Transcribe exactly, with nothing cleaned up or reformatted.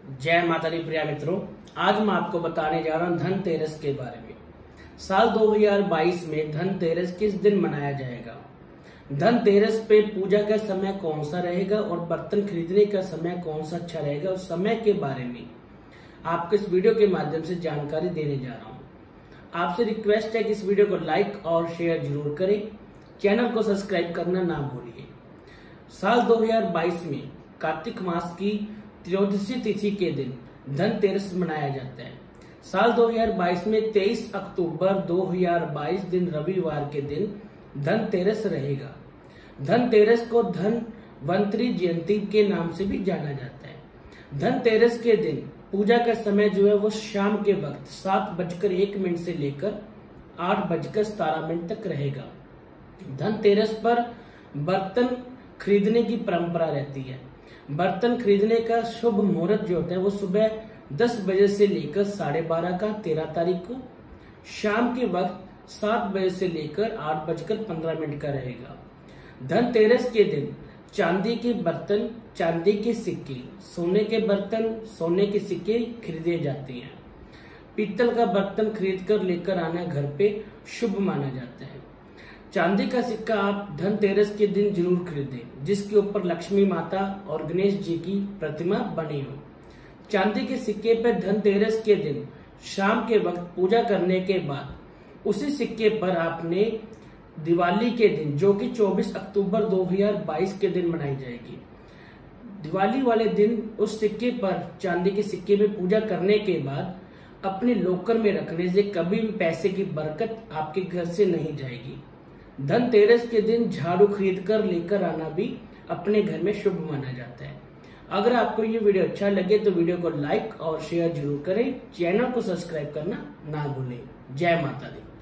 जय माता दी प्रिय मित्रों, आज मैं आपको बताने जा रहा हूँ धनतेरस के बारे में। साल दो हज़ार बाईस में धनतेरस किस दिन मनाया जाएगा, धनतेरस पे पूजा का समय कौन सा रहेगा और बर्तन खरीदने का समय कौन सा अच्छा रहेगा, उस समय के बारे में आपको इस वीडियो के माध्यम से जानकारी देने जा रहा हूँ। आपसे रिक्वेस्ट है कि इस वीडियो को लाइक और शेयर जरूर करें, चैनल को सब्सक्राइब करना ना भूलिए। साल दो हज़ार बाईस में कार्तिक मास की त्रयोदशी तिथि के दिन धनतेरस मनाया जाता है। साल दो हज़ार बाईस में तेईस अक्टूबर दो हज़ार बाईस दिन रविवार के दिन धनतेरस रहेगा। धनतेरस को धनवंतरी जयंती के नाम से भी जाना जाता है। धनतेरस के दिन पूजा का समय जो है वो शाम के वक्त सात बजकर एक मिनट से लेकर आठ बजकर सतारह मिनट तक रहेगा। धनतेरस पर बर्तन खरीदने की परंपरा रहती है। बर्तन खरीदने का शुभ मुहूर्त जो होता है वो सुबह दस बजे से लेकर साढ़े बारह का तेरह तारीख को, शाम के वक्त सात बजे से लेकर आठ बजकर पंद्रह मिनट का रहेगा। धनतेरस के दिन चांदी के बर्तन, चांदी के सिक्के, सोने के बर्तन, सोने के सिक्के खरीदे जाते हैं। पीतल का बर्तन खरीद कर लेकर आना घर पे शुभ माना जाता है। चांदी का सिक्का आप धनतेरस के दिन जरूर खरीदें जिसके ऊपर लक्ष्मी माता और गणेश जी की प्रतिमा बनी हो। चांदी के सिक्के पर धनतेरस के दिन शाम के वक्त पूजा करने के बाद उसी सिक्के पर आपने दिवाली के दिन, जो कि चौबीस अक्टूबर दो हज़ार बाईस के दिन मनाई जाएगी, दिवाली वाले दिन उस सिक्के पर, चांदी के सिक्के में पूजा करने के बाद अपने लॉकर में रखने से कभी भी पैसे की बरकत आपके घर से नहीं जाएगी। धनतेरस के दिन झाड़ू खरीद कर लेकर आना भी अपने घर में शुभ माना जाता है। अगर आपको ये वीडियो अच्छा लगे तो वीडियो को लाइक और शेयर जरूर करें, चैनल को सब्सक्राइब करना ना भूलें। जय माता दी।